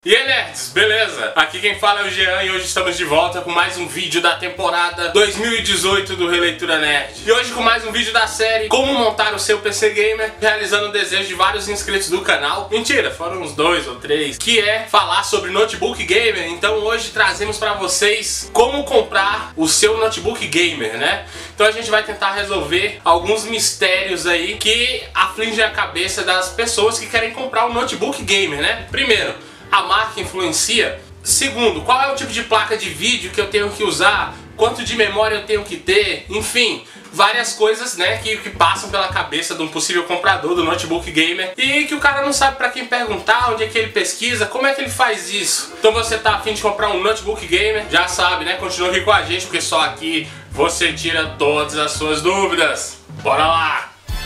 E aí, nerds, beleza? Aqui quem fala é o Jean e hoje estamos de volta com mais um vídeo da temporada 2018 do Releitura Nerd. E hoje com mais um vídeo da série Como Montar o Seu PC Gamer, realizando o desejo de vários inscritos do canal. Mentira, foram uns 2 ou 3, que é falar sobre notebook gamer. Então hoje trazemos pra vocês como comprar o seu notebook gamer, né? Então a gente vai tentar resolver alguns mistérios aí que afligem a cabeça das pessoas que querem comprar um notebook gamer, né? Primeiro, a marca influencia? Segundo, qual é o tipo de placa de vídeo que eu tenho que usar? Quanto de memória eu tenho que ter? Enfim, várias coisas, né, que passam pela cabeça de um possível comprador do notebook gamer e que o cara não sabe pra quem perguntar, onde é que ele pesquisa, como é que ele faz isso. Então você tá afim de comprar um notebook gamer? Já sabe, né? Continua aqui com a gente, porque só aqui você tira todas as suas dúvidas. Bora lá!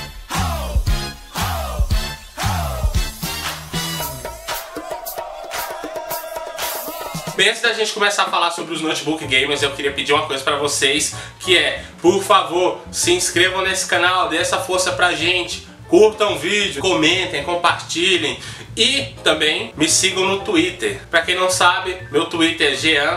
Bem, antes da gente começar a falar sobre os notebook gamers, eu queria pedir uma coisa pra vocês, que é, por favor, se inscrevam nesse canal, dê essa força pra gente, curtam o vídeo, comentem, compartilhem e também me sigam no Twitter. Pra quem não sabe, meu Twitter é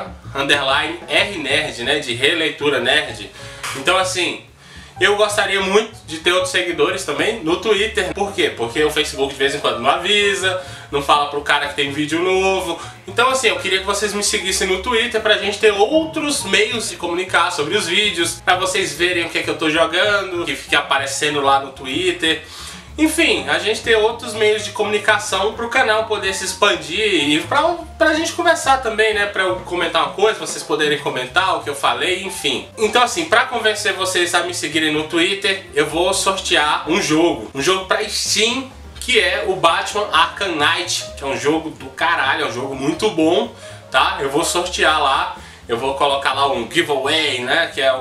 Jean_RNerd, né, de Releitura Nerd. Então assim, eu gostaria muito de ter outros seguidores também no Twitter. Por quê? Porque o Facebook de vez em quando não avisa, não fala pro cara que tem vídeo novo. Então assim, eu queria que vocês me seguissem no Twitter pra gente ter outros meios de comunicar sobre os vídeos, pra vocês verem o que é que eu tô jogando, que fique aparecendo lá no Twitter. Enfim, a gente ter outros meios de comunicação pro canal poder se expandir e pra gente conversar também, né? Pra eu comentar uma coisa, vocês poderem comentar o que eu falei, enfim. Então assim, pra convencer vocês a me seguirem no Twitter, eu vou sortear um jogo pra Steam, que é o Batman Arkham Knight, que é um jogo do caralho, é um jogo muito bom, tá? Eu vou sortear lá, eu vou colocar lá um giveaway, né? Que é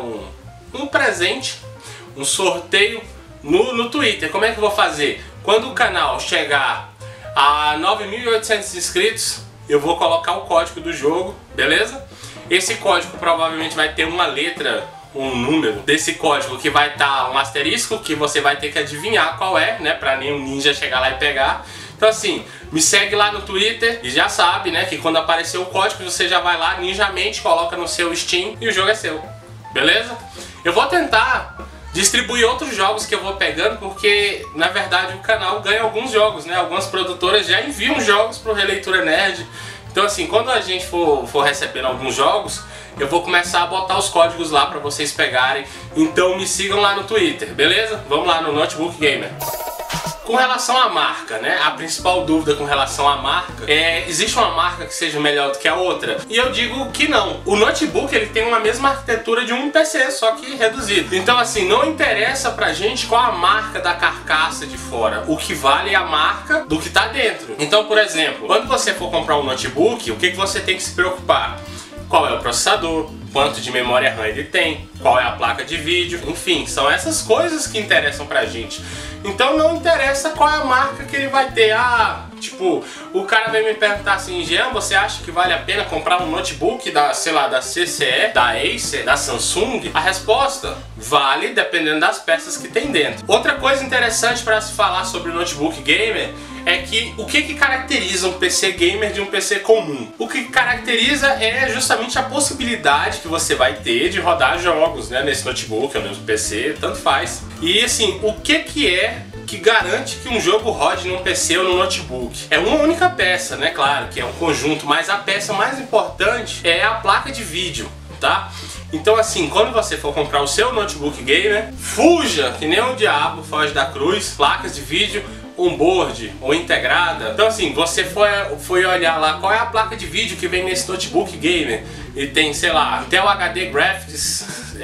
um presente, um sorteio no Twitter. Como é que eu vou fazer? Quando o canal chegar a 9.800 inscritos, eu vou colocar o código do jogo, beleza? Esse código provavelmente vai ter uma letra, um número desse código que vai estar um asterisco, que você vai ter que adivinhar qual é, né? Pra nenhum ninja chegar lá e pegar. Então assim, me segue lá no Twitter e já sabe, né? Que quando aparecer o código você já vai lá, ninjamente, coloca no seu Steam e o jogo é seu, beleza? Eu vou tentar distribuir outros jogos que eu vou pegando, porque na verdade o canal ganha alguns jogos, né? Algumas produtoras já enviam jogos pro Releitura Nerd. Então assim, quando a gente for recebendo alguns jogos, eu vou começar a botar os códigos lá pra vocês pegarem. Então me sigam lá no Twitter, beleza? Vamos lá no Notebook Gamer. Com relação à marca, né? A principal dúvida com relação à marca é: existe uma marca que seja melhor do que a outra? E eu digo que não. O notebook ele tem uma mesma arquitetura de um PC, só que reduzido. Então assim, não interessa pra gente qual a marca da carcaça de fora. O que vale é a marca do que tá dentro. Então, por exemplo, quando você for comprar um notebook, o que você tem que se preocupar? Qual é o processador? Quanto de memória RAM ele tem? Qual é a placa de vídeo? Enfim, são essas coisas que interessam pra gente. Então não interessa qual é a marca que ele vai ter. Tipo, o cara vem me perguntar assim: Jean, você acha que vale a pena comprar um notebook da, sei lá, da CCE, da Acer, da Samsung? A resposta: vale, dependendo das peças que tem dentro. Outra coisa interessante para se falar sobre o notebook gamer é que o que caracteriza um PC gamer de um PC comum? O que caracteriza é justamente a possibilidade que você vai ter de rodar jogos, né, nesse notebook ou no PC, tanto faz. E assim, o que é que garante que um jogo rode num PC ou num notebook? É uma única peça, né? Claro que é um conjunto, mas a peça mais importante é a placa de vídeo, tá? Então assim, quando você for comprar o seu notebook gamer, fuja, que nem o diabo foge da cruz, placas de vídeo on-board ou integrada. Então assim, você foi olhar lá qual é a placa de vídeo que vem nesse notebook gamer e tem, sei lá, Intel HD Graphics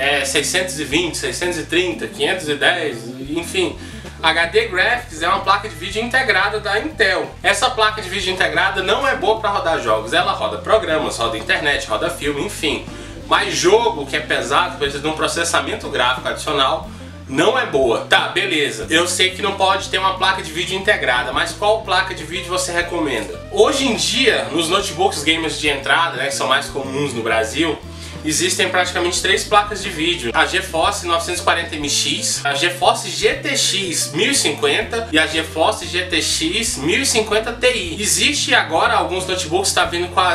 620, 630, 510, enfim. HD Graphics é uma placa de vídeo integrada da Intel. Essa placa de vídeo integrada não é boa para rodar jogos. Ela roda programas, roda internet, roda filme, enfim. Mas jogo que é pesado, que precisa de um processamento gráfico adicional, não é boa. Tá, beleza. Eu sei que não pode ter uma placa de vídeo integrada, mas qual placa de vídeo você recomenda? Hoje em dia, nos notebooks gamers de entrada, né, que são mais comuns no Brasil, existem praticamente 3 placas de vídeo: a GeForce 940MX, a GeForce GTX 1050 e a GeForce GTX 1050 Ti. Existe agora alguns notebooks que tá vindo com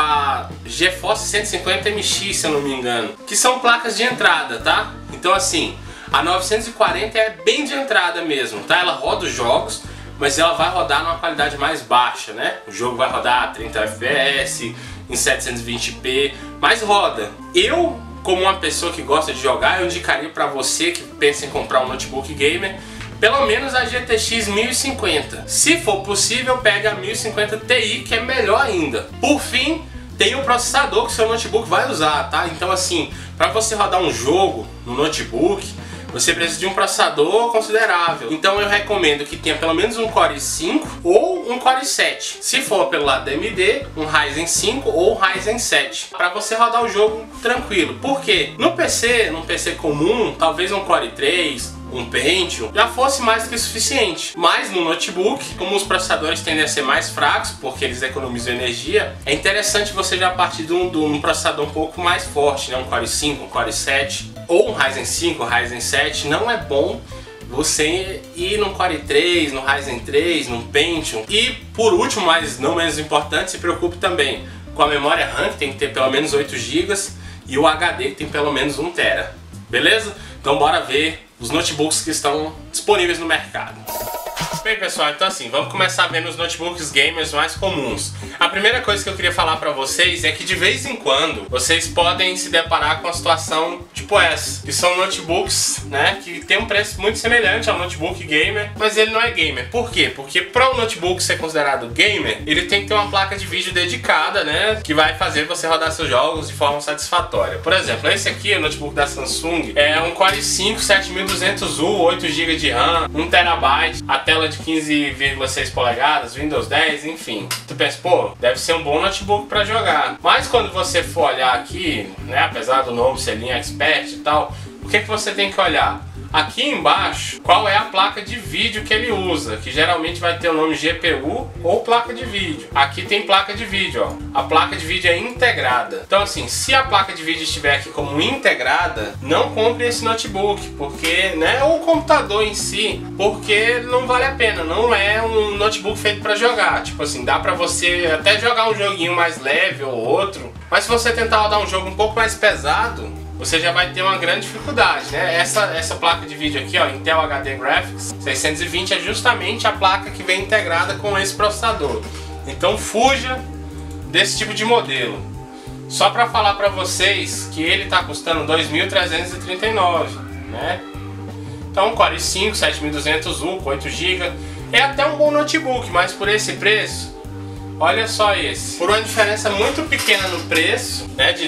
a GeForce 150MX, se eu não me engano, que são placas de entrada, tá? Então assim, a 940 é bem de entrada mesmo, tá? Ela roda os jogos, mas ela vai rodar numa qualidade mais baixa, né? O jogo vai rodar a 30 FPS, em 720p, mas roda. Eu, como uma pessoa que gosta de jogar, eu indicaria para você que pensa em comprar um notebook gamer, pelo menos a GTX 1050. Se for possível, pega a 1050 Ti, que é melhor ainda. Por fim, tem o processador que o seu notebook vai usar, tá? Então assim, para você rodar um jogo no notebook, você precisa de um processador considerável. Então eu recomendo que tenha pelo menos um Core i5 ou um Core i7. Se for pelo lado da AMD, um Ryzen 5 ou um Ryzen 7. Para você rodar o jogo tranquilo. Por quê? Num PC comum, talvez um Core i3, um Pentium, já fosse mais do que suficiente. Mas no notebook, como os processadores tendem a ser mais fracos, porque eles economizam energia, é interessante você já partir de um processador um pouco mais forte, né? Um Core i5, um Core i7, ou um Ryzen 5, um Ryzen 7. Não é bom você ir num Core i3, no Ryzen 3, num Pentium. E por último, mas não menos importante, se preocupe também com a memória RAM, que tem que ter pelo menos 8 GB, e o HD, que tem pelo menos 1 TB. Beleza? Então bora ver os notebooks que estão disponíveis no mercado. Bem pessoal, então assim, vamos começar vendo os notebooks gamers mais comuns. A primeira coisa que eu queria falar pra vocês é que de vez em quando vocês podem se deparar com uma situação tipo essa, que são notebooks, né, que tem um preço muito semelhante ao notebook gamer, mas ele não é gamer. Por quê? Porque para o notebook ser considerado gamer, ele tem que ter uma placa de vídeo dedicada, né, que vai fazer você rodar seus jogos de forma satisfatória. Por exemplo, esse aqui, o notebook da Samsung, é um Core i5 7200U, 8 GB de RAM, 1 TB, a tela de 15,6 polegadas, Windows 10, enfim. Tu pensa, pô, deve ser um bom notebook para jogar. Mas quando você for olhar aqui, né, apesar do nome ser linha Expert e tal, o que você tem que olhar? Aqui embaixo, qual é a placa de vídeo que ele usa, que geralmente vai ter o nome GPU ou placa de vídeo. Aqui tem placa de vídeo, ó. A placa de vídeo é integrada. Então assim, se a placa de vídeo estiver aqui como integrada, não compre esse notebook, porque, né, ou o computador em si, porque não vale a pena, não é um notebook feito para jogar. Tipo assim, dá pra você até jogar um joguinho mais leve ou outro, mas se você tentar rodar um jogo um pouco mais pesado, você já vai ter uma grande dificuldade, né? Essa placa de vídeo aqui, ó, Intel HD Graphics 620, é justamente a placa que vem integrada com esse processador. Então fuja desse tipo de modelo. Só para falar para vocês que ele está custando R$ 2.339, né? Então Core i5 7200U com 8 GB é até um bom notebook, mas por esse preço, olha só esse. Por uma diferença muito pequena no preço, né, de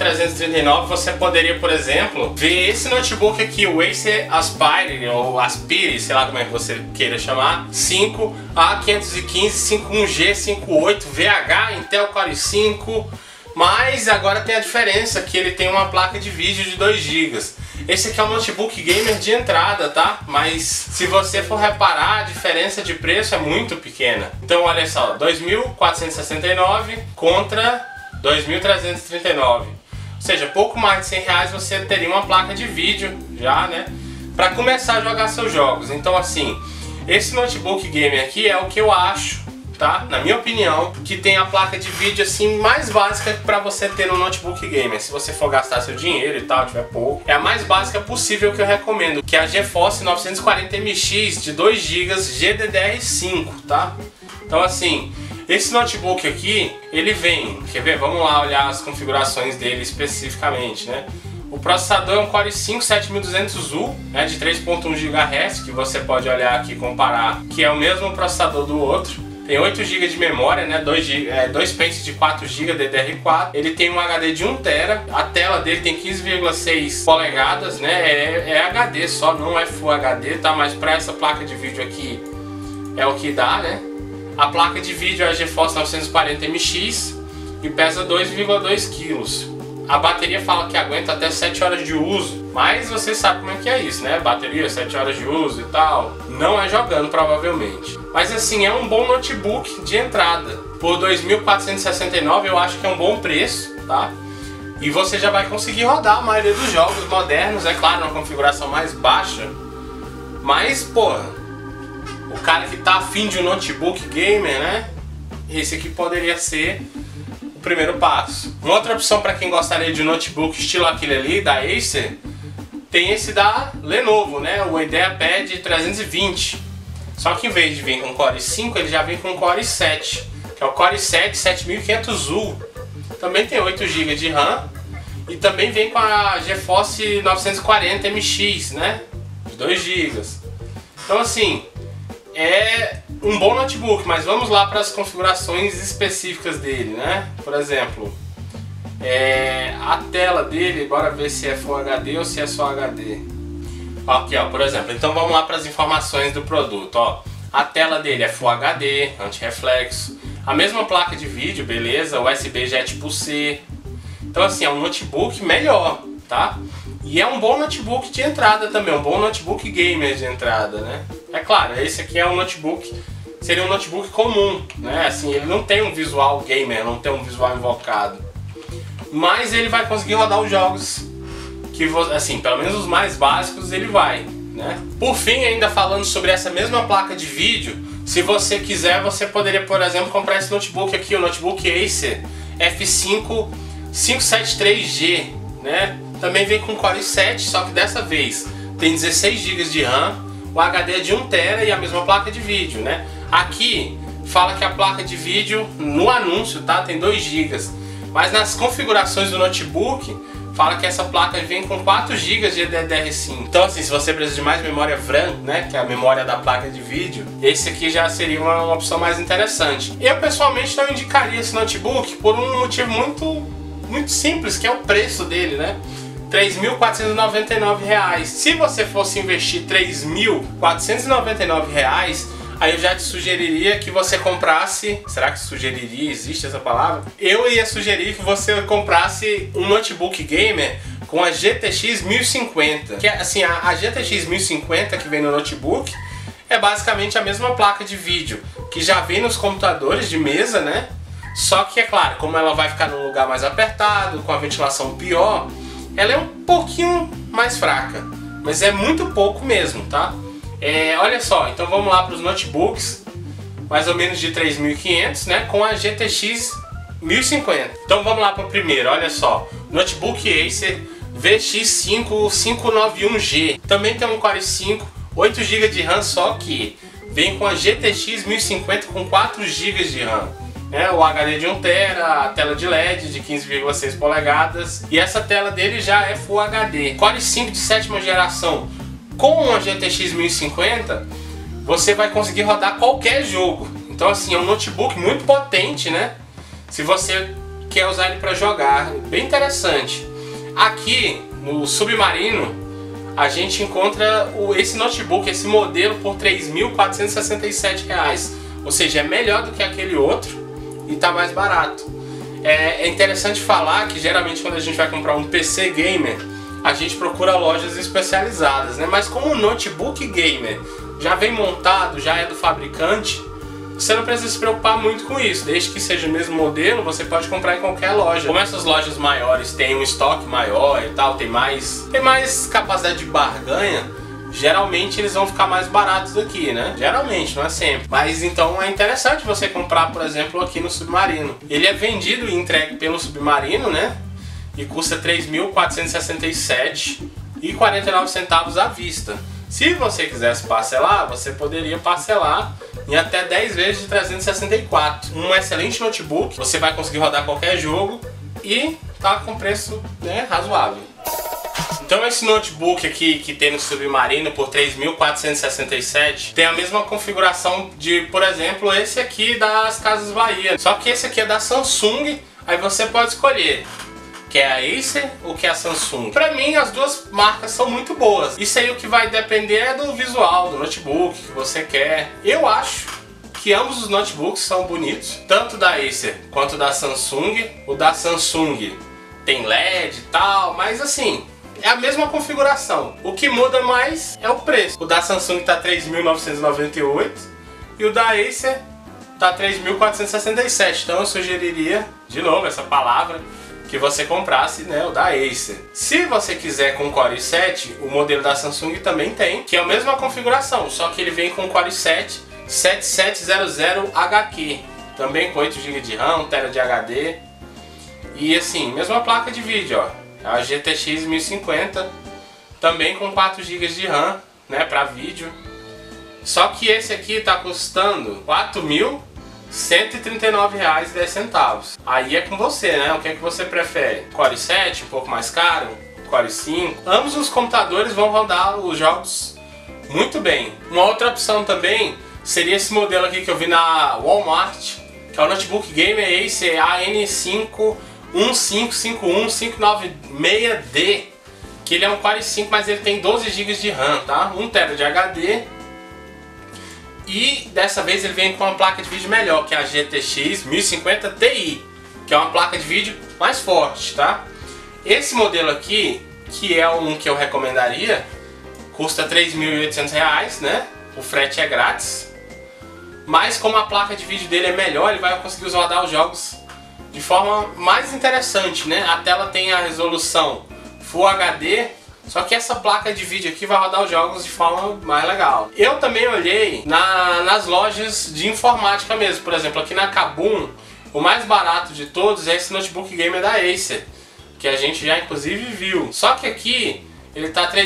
2.339, você poderia, por exemplo, ver esse notebook aqui, o Acer Aspire, ou Aspire, sei lá como é que você queira chamar, 5 A515 51G 58 VH Intel Core i5, mas agora tem a diferença que ele tem uma placa de vídeo de 2 GB. Esse aqui é um notebook gamer de entrada, tá? Mas se você for reparar, a diferença de preço é muito pequena. Então olha só, 2.469 contra 2.339. Ou seja, pouco mais de R$100 você teria uma placa de vídeo já, né? Para começar a jogar seus jogos. Então assim, esse notebook gamer aqui é o que eu acho, tá? Na minha opinião, que tem a placa de vídeo assim mais básica para você ter no notebook gamer. Se você for gastar seu dinheiro e tal, tiver pouco, é a mais básica possível que eu recomendo, que é a GeForce 940MX de 2 GB GDDR5, tá? Então assim, esse notebook aqui, ele vem, quer ver? Vamos lá olhar as configurações dele especificamente, né? O processador é um Core i5 7200U, né, de 3.1 GHz, que você pode olhar aqui e comparar, que é o mesmo processador do outro. Tem 8 GB de memória, né? 2 pentes de 4 GB DDR4. Ele tem um HD de 1 TB. A tela dele tem 15,6 polegadas, né? É HD só, não é Full HD, tá? Mas para essa placa de vídeo aqui é o que dá, né? A placa de vídeo é a GeForce 940MX e pesa 2,2 kg. A bateria fala que aguenta até 7 horas de uso, mas você sabe como é que é isso, né? Bateria, 7 horas de uso e tal. Não é jogando, provavelmente. Mas assim, é um bom notebook de entrada. Por 2.469 eu acho que é um bom preço, tá? E você já vai conseguir rodar a maioria dos jogos modernos, é claro, numa configuração mais baixa. Mas, porra, o cara que tá afim de um notebook gamer, né? Esse aqui poderia ser o primeiro passo. Uma outra opção para quem gostaria de um notebook estilo aquele ali, da Acer, tem esse da Lenovo, né? O IdeaPad 320. Só que em vez de vir com Core i5, ele já vem com Core i7, que é o Core i7 7500U. Também tem 8 GB de RAM e também vem com a GeForce 940 MX, né? De 2 GB. Então assim, é um bom notebook, mas vamos lá para as configurações específicas dele, né? Por exemplo, a tela dele, bora ver se é Full HD ou se é só HD. Aqui, ó, por exemplo, então vamos lá para as informações do produto, ó. A tela dele é Full HD, anti-reflexo, a mesma placa de vídeo, beleza, USB já é tipo C. Então assim, é um notebook melhor, tá? E é um bom notebook de entrada também, um bom notebook gamer de entrada, né? É claro, esse aqui é um notebook, seria um notebook comum, né? Assim, ele não tem um visual gamer, não tem um visual invocado. Mas ele vai conseguir rodar os jogos que, assim, pelo menos os mais básicos ele vai, né? Por fim, ainda falando sobre essa mesma placa de vídeo, se você quiser, você poderia, por exemplo, comprar esse notebook aqui, o notebook Acer F5 573G, né? Também vem com Core i7, só que dessa vez tem 16 GB de RAM, o HD é de 1 TB e a mesma placa de vídeo, né? Aqui fala que a placa de vídeo, no anúncio, tá? Tem 2 GB, mas nas configurações do notebook fala que essa placa vem com 4 GB de DDR5. Então assim, se você precisa de mais memória VRAM, né, que é a memória da placa de vídeo, esse aqui já seria uma opção mais interessante. Eu pessoalmente não indicaria esse notebook por um motivo muito simples, que é o preço dele, né? R$ 3.499. Se você fosse investir R$ 3.499, aí eu já te sugeriria que você comprasse... Será que sugeriria? Existe essa palavra? Eu ia sugerir que você comprasse um notebook gamer com a GTX 1050. Que é assim, a GTX 1050 que vem no notebook é basicamente a mesma placa de vídeo que já vem nos computadores de mesa, né? Só que, é claro, como ela vai ficar num lugar mais apertado, com a ventilação pior, ela é um pouquinho mais fraca, mas é muito pouco mesmo, tá? Olha só, então vamos lá para os notebooks, mais ou menos de 3.500, né? Com a GTX 1050. Então vamos lá para o primeiro, olha só. Notebook Acer VX5 591G. Também tem um Core i5, 8 GB de RAM, só que vem com a GTX 1050 com 4 GB de RAM. O HD de 1 TB, a tela de LED de 15,6 polegadas. E essa tela dele já é Full HD. Core i5 de 7ª geração. Com a GTX 1050, você vai conseguir rodar qualquer jogo. Então assim, é um notebook muito potente, né? Se você quer usar ele para jogar. Bem interessante. Aqui no Submarino, a gente encontra esse notebook, esse modelo, por R$ 3.467. Ou seja, é melhor do que aquele outro e tá mais barato. É interessante falar que geralmente quando a gente vai comprar um PC gamer, a gente procura lojas especializadas, né? Mas como o notebook gamer já vem montado, já é do fabricante, você não precisa se preocupar muito com isso. Desde que seja o mesmo modelo, você pode comprar em qualquer loja. Como essas lojas maiores têm um estoque maior e tal, tem mais capacidade de barganha, geralmente eles vão ficar mais baratos aqui, né? Geralmente, não é sempre. Mas então é interessante você comprar, por exemplo, aqui no Submarino. Ele é vendido e entregue pelo Submarino, né? E custa R$ 3.467,49 à vista. Se você quisesse parcelar, você poderia parcelar em até 10 vezes de 364. Um excelente notebook, você vai conseguir rodar qualquer jogo e tá com preço, né, razoável. Então esse notebook aqui que tem no Submarino por 3.467 tem a mesma configuração de, por exemplo, esse aqui das Casas Bahia. Só que esse aqui é da Samsung, aí você pode escolher que é a Acer ou que é a Samsung. Pra mim as duas marcas são muito boas. Isso aí o que vai depender é do visual, do notebook que você quer. Eu acho que ambos os notebooks são bonitos, tanto da Acer quanto da Samsung. O da Samsung tem LED e tal, mas assim, é a mesma configuração. O que muda mais é o preço. O da Samsung tá R$ 3.998 e o da Acer tá R$ 3.467. Então eu sugeriria, de novo, essa palavra, que você comprasse, né, o da Acer. Se você quiser com Core i7, o modelo da Samsung também tem, que é a mesma configuração, só que ele vem com Core i7 7700HQ, também com 8 GB de RAM, 1 TB de HD. E assim, mesma placa de vídeo, ó, a GTX 1050, também com 4 GB de RAM, né, para vídeo. Só que esse aqui tá custando R$ 4.139,10. Aí é com você, né? O que é que você prefere? Core i7, um pouco mais caro? Core i5? Ambos os computadores vão rodar os jogos muito bem. Uma outra opção também seria esse modelo aqui que eu vi na Walmart, que é o Notebook Gamer Acer AN5-1551596D, que ele é um Core i5, mas ele tem 12 GB de RAM, tá? 1 TB de HD. E dessa vez ele vem com uma placa de vídeo melhor, que é a GTX 1050 Ti, que é uma placa de vídeo mais forte, tá? Esse modelo aqui, que é um que eu recomendaria, custa R$ 3.800, né? O frete é grátis. Mas como a placa de vídeo dele é melhor, ele vai conseguir rodar os jogos de forma mais interessante, né? A tela tem a resolução Full HD, só que essa placa de vídeo aqui vai rodar os jogos de forma mais legal. Eu também olhei nas lojas de informática mesmo. Por exemplo, aqui na Kabum, o mais barato de todos é esse notebook gamer da Acer, que a gente já inclusive viu. Só que aqui ele tá R$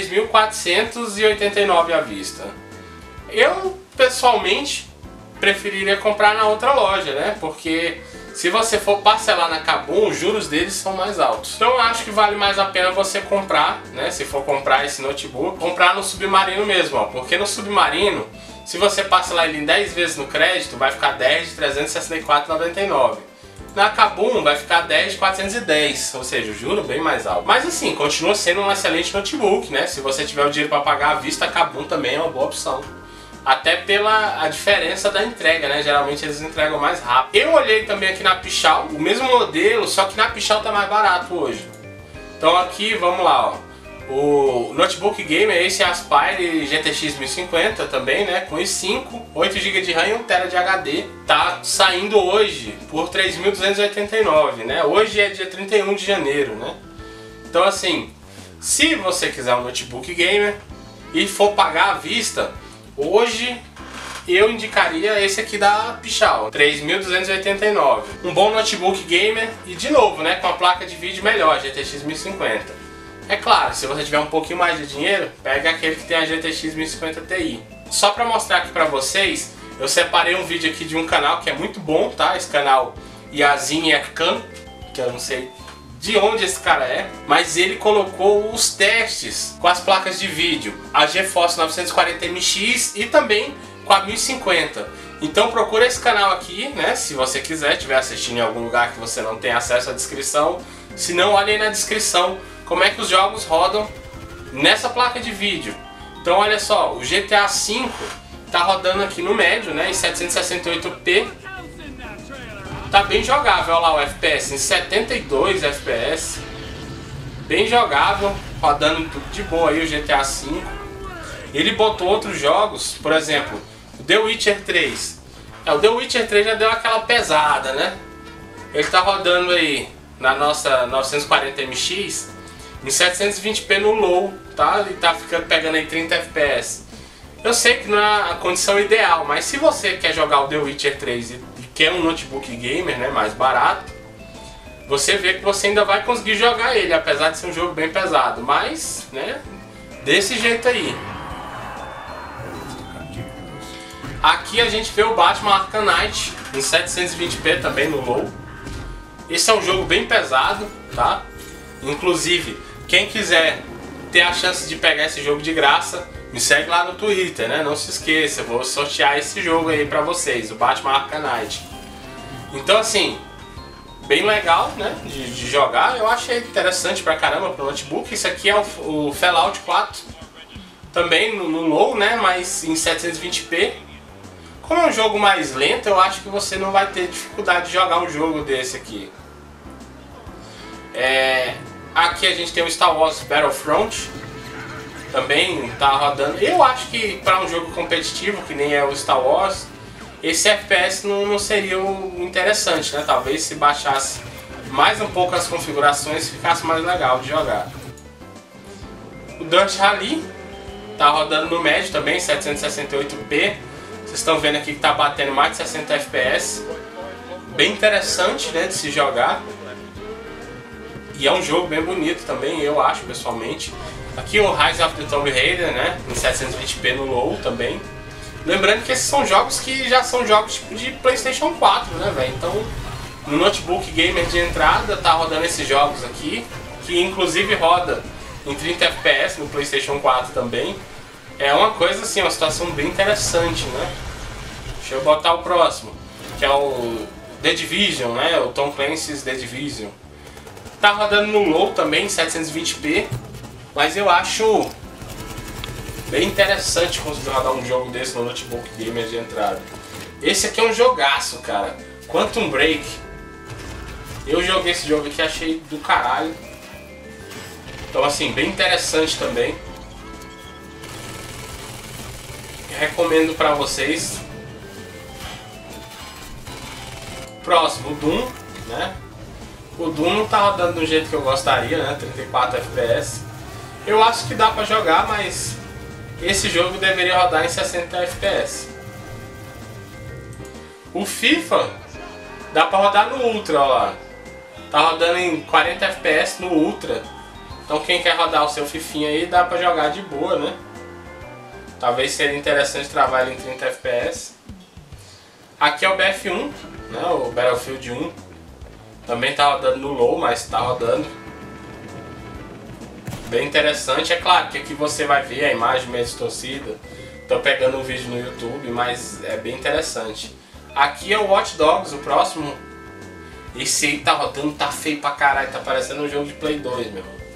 3.489 à vista. Eu, pessoalmente, preferiria comprar na outra loja, né? Porque se você for parcelar na Kabum, os juros deles são mais altos. Então eu acho que vale mais a pena você comprar, né? Se for comprar esse notebook, comprar no Submarino mesmo, ó. Porque no Submarino, se você parcelar ele em 10 vezes no crédito, vai ficar 10 de R$ 364,99. Na Kabum vai ficar 10 de 410, ou seja, o juro bem mais alto. Mas assim, continua sendo um excelente notebook, né? Se você tiver o dinheiro para pagar à vista, a Kabum também é uma boa opção. Até pela diferença da entrega, né? Geralmente eles entregam mais rápido. Eu olhei também aqui na Pichau, o mesmo modelo, só que na Pichau tá mais barato hoje. Então aqui, vamos lá, ó. O Notebook Gamer, esse Aspire GTX 1050 também, né? Com i5, 8 GB de RAM e 1 TB de HD. Tá saindo hoje por R$ 3.289, né? Hoje é dia 31 de janeiro, né? Então assim, se você quiser um notebook gamer e for pagar à vista, hoje eu indicaria esse aqui da Pichau, 3.289. Um bom notebook gamer e de novo, né, com a placa de vídeo melhor, GTX 1050. É claro, se você tiver um pouquinho mais de dinheiro, pega aquele que tem a GTX 1050 Ti. Só para mostrar aqui para vocês, eu separei um vídeo aqui de um canal que é muito bom, tá? Esse canal Yazin Erkan, que eu não sei de onde esse cara é, mas ele colocou os testes com as placas de vídeo, a GeForce 940MX e também com a 1050. Então procura esse canal aqui, né, se você quiser, estiver assistindo em algum lugar que você não tem acesso à descrição. Se não, olha aí na descrição como é que os jogos rodam nessa placa de vídeo. Então olha só, o GTA V tá rodando aqui no médio, né, em 768p. Tá bem jogável, olha lá o FPS, em 72 FPS. Bem jogável, rodando de boa aí o GTA V. Ele botou outros jogos, por exemplo, o The Witcher 3. O The Witcher 3 já deu aquela pesada, né? Ele tá rodando aí na nossa 940MX em 720p no low, tá? Ele tá pegando aí 30 FPS. Eu sei que não é a condição ideal, mas se você quer jogar o The Witcher 3 e quer um notebook gamer, né, mais barato, você vê que você ainda vai conseguir jogar ele, apesar de ser um jogo bem pesado, mas, né, desse jeito aí. Aqui a gente vê o Batman Arkham Knight em 720p também no low. Esse é um jogo bem pesado, tá? Inclusive, quem quiser ter a chance de pegar esse jogo de graça, me segue lá no Twitter, né? Não se esqueça, eu vou sortear esse jogo aí pra vocês, o Batman Arkham Knight. Então assim, bem legal, né, de jogar. Eu achei interessante pra caramba pro notebook. Esse aqui é o Fallout 4, também no low, né, mas em 720p. Como é um jogo mais lento, eu acho que você não vai ter dificuldade de jogar um jogo desse aqui. Aqui a gente tem o Star Wars Battlefront, também tá rodando. Eu acho que para um jogo competitivo, que nem é o Star Wars, esse FPS não seria o interessante, né? Talvez se baixasse mais um pouco as configurações, ficasse mais legal de jogar. O Dirt Rally tá rodando no médio também, 768p. Vocês estão vendo aqui que tá batendo mais de 60 FPS. Bem interessante, né, de se jogar. E é um jogo bem bonito também, eu acho, pessoalmente. Aqui o Rise of the Tomb Raider, né, em 720p no low também. Lembrando que esses são jogos que já são jogos tipo de PlayStation 4, né, velho? Então, no notebook gamer de entrada tá rodando esses jogos aqui, que inclusive roda em 30 FPS no PlayStation 4 também. É uma coisa assim, uma situação bem interessante, né? Deixa eu botar o próximo, que é o The Division, né? O Tom Clancy's The Division. Tá rodando no low também, 720p, mas eu acho bem interessante conseguir rodar um jogo desse no notebook gamer de entrada. Esse aqui é um jogaço, cara. Quantum Break. Eu joguei esse jogo aqui e achei do caralho. Então assim, bem interessante também. Recomendo pra vocês. Próximo, o Doom, né? O Doom não tá rodando do jeito que eu gostaria, né? 34 FPS. Eu acho que dá pra jogar, mas esse jogo deveria rodar em 60 FPS. O FIFA dá pra rodar no Ultra, ó lá. Tá rodando em 40 FPS no Ultra. Então quem quer rodar o seu fifinha aí, dá pra jogar de boa, né? Talvez seria interessante travar ele em 30 FPS. Aqui é o BF1, né? O Battlefield 1. Também tá rodando no low, mas tá rodando. Bem interessante. É claro que aqui você vai ver a imagem meio distorcida. Tô pegando um vídeo no YouTube, mas é bem interessante. Aqui é o Watch Dogs, o próximo. Esse aí tá rodando, tá feio pra caralho. Tá parecendo um jogo de Play 2, meu irmão.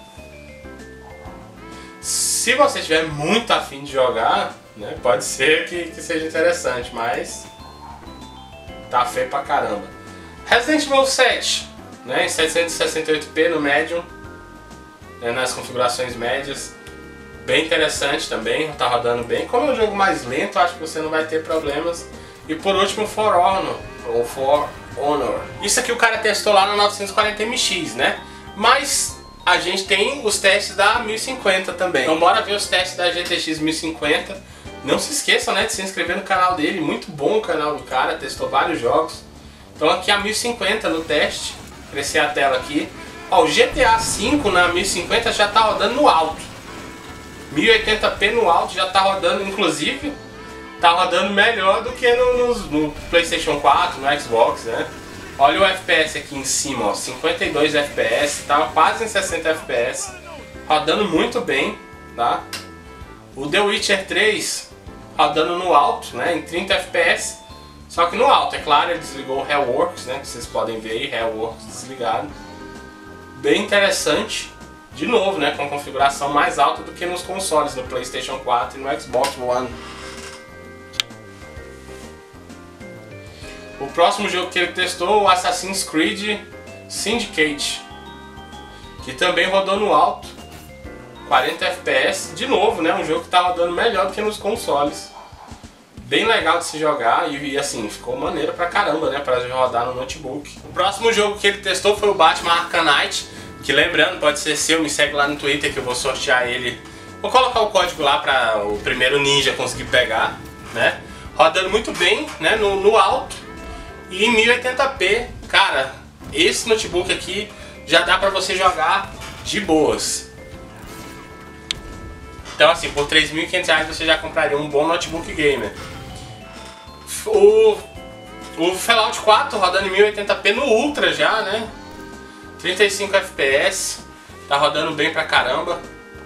Se você tiver muito afim de jogar, né, pode ser que seja interessante, mas tá feio pra caramba. Resident Evil 7, né, em 768p no Medium, né, nas configurações médias. Bem interessante também, tá rodando bem. Como é um jogo mais lento, acho que você não vai ter problemas. E por último, For Honor. Isso aqui o cara testou lá no 940MX, né? Mas a gente tem os testes da 1050 também. Então bora ver os testes da GTX 1050. Não se esqueçam, né, de se inscrever no canal dele. Muito bom o canal do cara, testou vários jogos. Então aqui a 1050 no teste. Crescer a tela aqui. Ó, o GTA V na 1050 já tá rodando no alto. 1080p no alto já tá rodando, inclusive tá rodando melhor do que no PlayStation 4, no Xbox, né? Olha o FPS aqui em cima, ó, 52 FPS, tá quase em 60 FPS, rodando muito bem, tá? O The Witcher 3 rodando no alto, né, em 30 FPS, só que no alto, é claro, ele desligou o Hellworks, né, que vocês podem ver aí, Hellworks desligado. Bem interessante, de novo, né, com configuração mais alta do que nos consoles, no PlayStation 4 e no Xbox One. O próximo jogo que ele testou, o Assassin's Creed Syndicate, que também rodou no alto, 40 FPS, de novo, né, um jogo que está rodando melhor do que nos consoles. Bem legal de se jogar e assim, ficou maneiro pra caramba, né, pra rodar no notebook. O próximo jogo que ele testou foi o Batman Arkham Knight, que lembrando, pode ser seu, me segue lá no Twitter que eu vou sortear ele. Vou colocar o código lá para o primeiro ninja conseguir pegar, né, rodando muito bem, né, no alto. E em 1080p, cara, esse notebook aqui já dá pra você jogar de boas. Então assim, por R$3.500 você já compraria um bom notebook gamer. O Fallout 4 rodando em 1080p no Ultra já, né? 35 FPS, tá rodando bem pra caramba.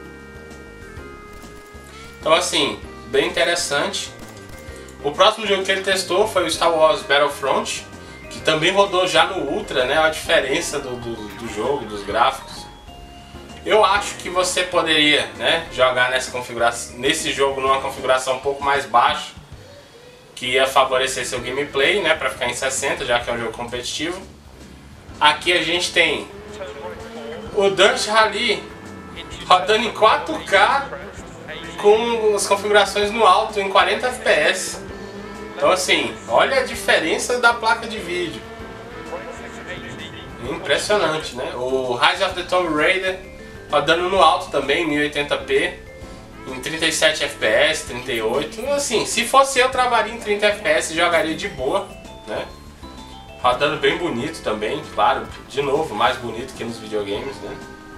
Então assim, bem interessante. O próximo jogo que ele testou foi o Star Wars Battlefront, que também rodou já no Ultra, né? A diferença do jogo, dos gráficos. Eu acho que você poderia, né, jogar nesse jogo numa configuração um pouco mais baixa, que ia favorecer seu gameplay, né, para ficar em 60, já que é um jogo competitivo. Aqui a gente tem o Dirt Rally rodando em 4K com as configurações no alto em 40 FPS. Então assim, olha a diferença da placa de vídeo. Impressionante, né? O Rise of the Tomb Raider rodando no alto também, 1080p, em 37 FPS, 38. Assim, se fosse eu, travaria em 30 FPS e jogaria de boa, né? Rodando bem bonito também, claro, de novo, mais bonito que nos videogames, né?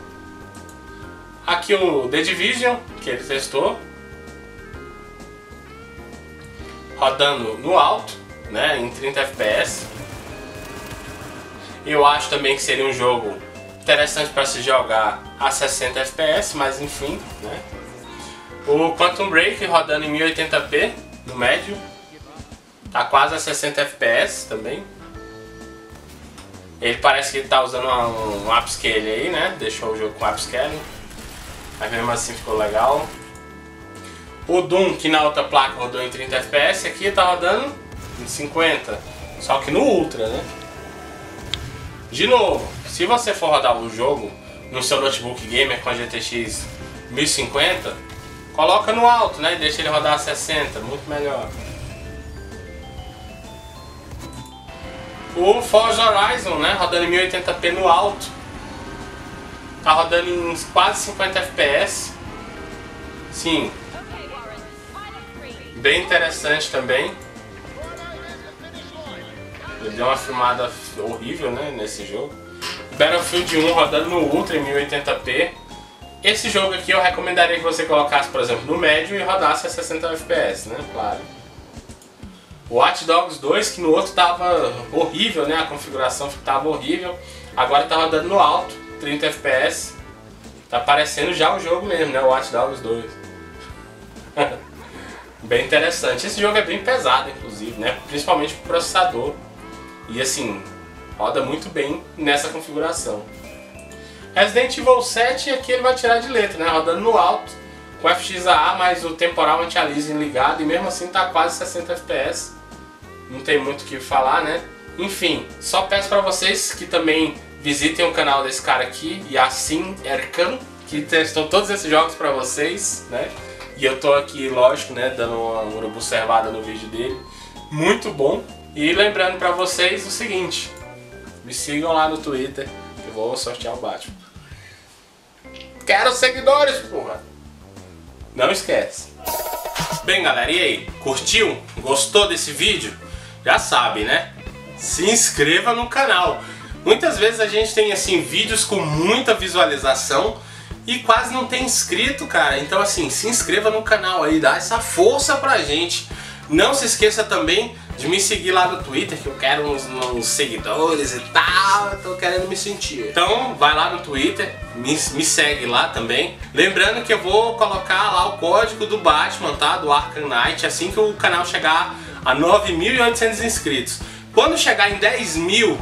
Aqui o The Division, que ele testou, rodando no alto, né, em 30 FPS. Eu acho também que seria um jogo interessante para se jogar a 60 FPS, mas enfim, né? O Quantum Break rodando em 1080p no médio, tá quase a 60 FPS também. Ele parece que ele tá usando um upscale aí, né? Deixou o jogo com upscale, mas mesmo assim ficou legal. O Doom, que na outra placa rodou em 30 FPS, aqui tá rodando em 50, só que no Ultra, né? De novo, se você for rodar o jogo no seu notebook gamer com a GTX 1050, coloca no alto, né? E deixa ele rodar a 60, muito melhor. O Forza Horizon, né? Rodando em 1080p no alto, tá rodando em quase 50 FPS. Sim, bem interessante também. Ele deu uma filmada horrível, né, nesse jogo. Battlefield 1 rodando no Ultra em 1080p. Esse jogo aqui eu recomendaria que você colocasse, por exemplo, no médio e rodasse a 60 FPS, né, claro. O Watch Dogs 2, que no outro tava horrível, né, a configuração tava horrível. Agora tá rodando no alto, 30 FPS. Tá parecendo já o jogo mesmo, né, o Watch Dogs 2. Bem interessante. Esse jogo é bem pesado, inclusive, né, principalmente pro processador. E assim, roda muito bem nessa configuração. Resident Evil 7 aqui ele vai tirar de letra, né? Rodando no alto, com FXAA, mas o temporal anti-aliasing ligado, e mesmo assim tá quase 60 FPS. Não tem muito o que falar, né? Enfim, só peço para vocês que também visitem o canal desse cara aqui, Yassin Erkan, que testou todos esses jogos para vocês, né? E eu tô aqui, lógico, né, dando uma observada no vídeo dele. Muito bom. E lembrando pra vocês o seguinte, me sigam lá no Twitter, que eu vou sortear o Batman. Quero seguidores, porra! Não esquece. Bem, galera, e aí? Curtiu? Gostou desse vídeo? Já sabe, né? Se inscreva no canal. Muitas vezes a gente tem, assim, vídeos com muita visualização e quase não tem inscrito, cara. Então, assim, se inscreva no canal aí, dá essa força pra gente. Não se esqueça também de me seguir lá no Twitter, que eu quero uns seguidores e tal, eu tô querendo me sentir. Então vai lá no Twitter, me segue lá também. Lembrando que eu vou colocar lá o código do Batman, tá? Do Arkham Knight, assim que o canal chegar a 9.800 inscritos. Quando chegar em 10 mil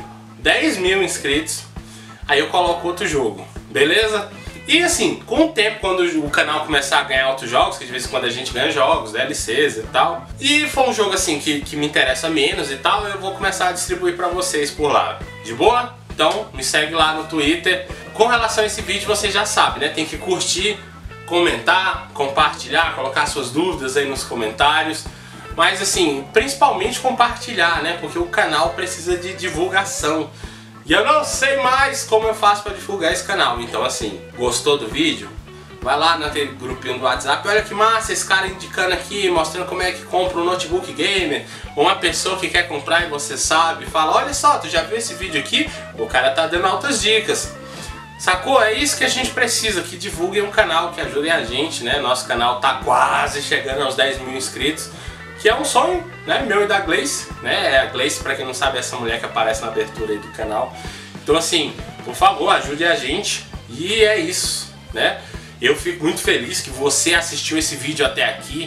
inscritos, aí eu coloco outro jogo, beleza? E assim, com o tempo, quando o canal começar a ganhar outros jogos, que de vez em quando a gente ganha jogos, DLCs e tal, e for um jogo assim que me interessa menos e tal, eu vou começar a distribuir pra vocês por lá. De boa? Então me segue lá no Twitter. Com relação a esse vídeo, você já sabe, né? Tem que curtir, comentar, compartilhar, colocar suas dúvidas aí nos comentários. Mas assim, principalmente compartilhar, né? Porque o canal precisa de divulgação. E eu não sei mais como eu faço para divulgar esse canal. Então assim, gostou do vídeo? Vai lá naquele grupinho do WhatsApp. Olha que massa esse cara indicando aqui, mostrando como é que compra um notebook gamer. Ou uma pessoa que quer comprar e você sabe, fala, olha só, tu já viu esse vídeo aqui? O cara tá dando altas dicas. Sacou? É isso que a gente precisa, que divulguem um canal, que ajudem a gente, né? Nosso canal tá quase chegando aos 10 mil inscritos. Que é um sonho, né, meu e da Gleice, né? A Gleice, pra quem não sabe, é essa mulher que aparece na abertura aí do canal. Então assim, por favor, ajude a gente. E é isso, né? Eu fico muito feliz que você assistiu esse vídeo até aqui.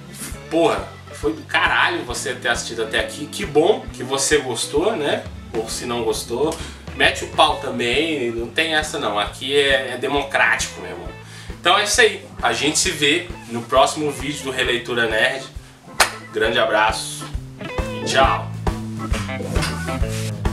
Porra, foi do caralho você ter assistido até aqui. Que bom que você gostou, né? Ou se não gostou, mete o pau também, não tem essa não. Aqui é democrático, meu irmão. Então é isso aí. A gente se vê no próximo vídeo do Releitura Nerd. Grande abraço e tchau!